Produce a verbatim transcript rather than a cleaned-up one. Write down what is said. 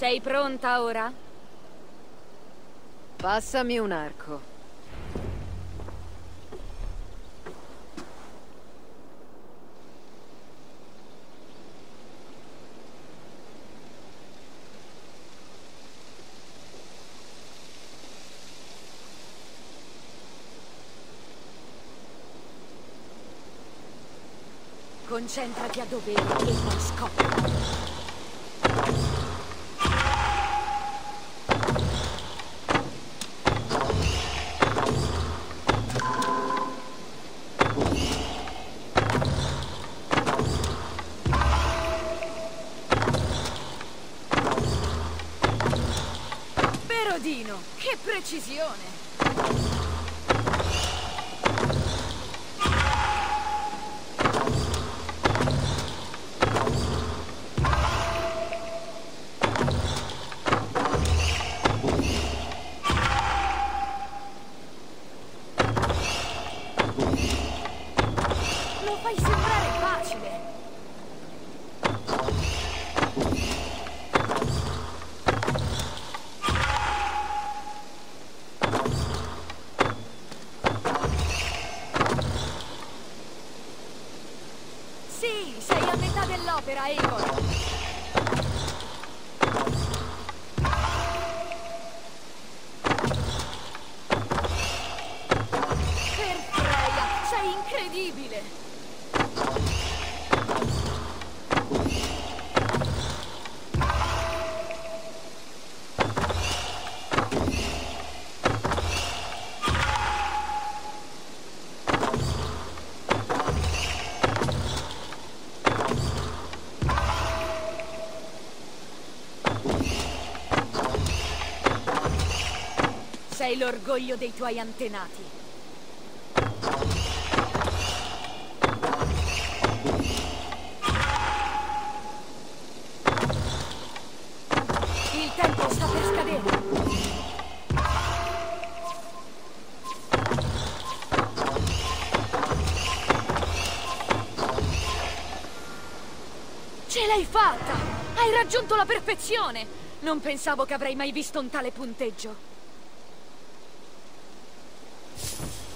Sei pronta ora? Passami un arco. Concentrati a dovere e poi scoppia. Perodino, che precisione! Lo fai sembrare facile! Sì, sei a metà dell'opera, Eivor! Per Freya, sei incredibile! Sei l'orgoglio dei tuoi antenati. Il tempo sta per scadere. Ce l'hai fatta! Hai raggiunto la perfezione! Non pensavo che avrei mai visto un tale punteggio.